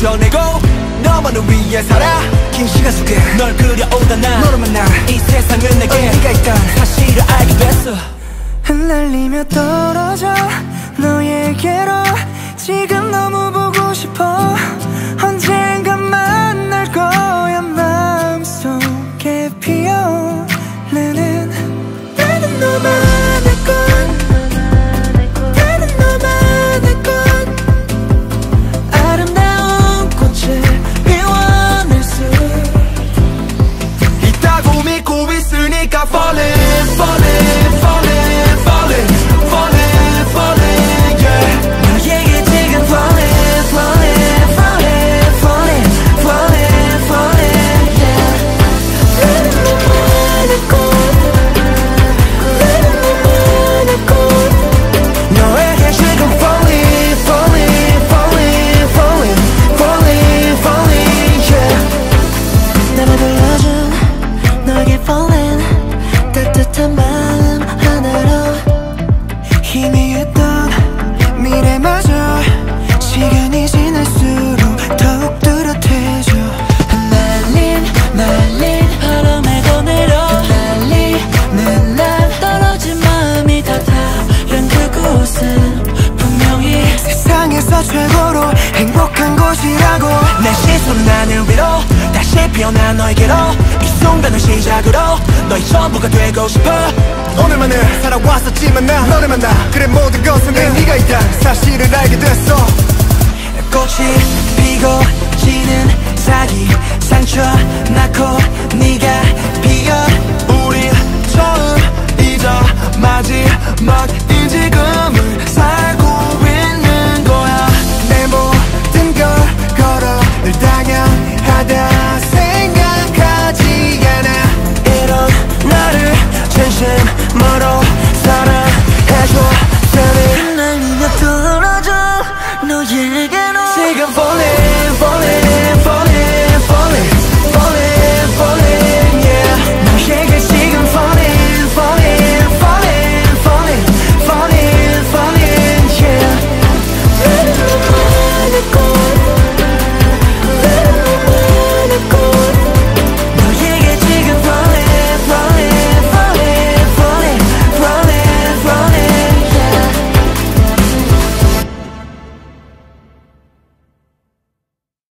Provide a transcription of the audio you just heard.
버텨내고 너만을 위해 살아. 긴 시간 속에 널 그려오던 나 너를 만나 이 세상은 내게 네가 있다는 사실을 알게 됐어. 흩날리며 떨어져 너에게로 지금 너무 보고 싶어. 언젠가 만날 거야. 마음속에 피어나는 나는 너만의 꽃. 나는 너만의 꽃. 아름다운 꽃을 피워낼 수 있다고 믿고 있으니까 falling falling falling falling falling falling yeah. 너에게 지금 falling falling falling falling falling falling yeah. 나는 너만의 꽃. 나는 너만의 꽃. 너에게 지금 falling falling falling falling falling falling yeah. 나를 불러준 너에게 falling 따뜻한 마음 하나로 희미했던 미래마저 시간이 지날수록 더욱 뚜렷해져. 흩날린 날린 바람에도 내려 흩날리는 날 떨어진 마음이 다 다른 그곳은 분명히 세상에서 최고로 행복한 곳이라고. 내 시선은 하늘 위로 다시 피어난 너에게로 이 순간을 시작으로 너의 전부가 되고 싶어. 오늘만을 살아왔었지만 나 너를 만나 그래 모든 것은 내 네가 있다 사실을 알게 됐어. 꽃이 피고 지는 사기 상처 낳고 네가 피어 우리 처음이자 마지막인 지금은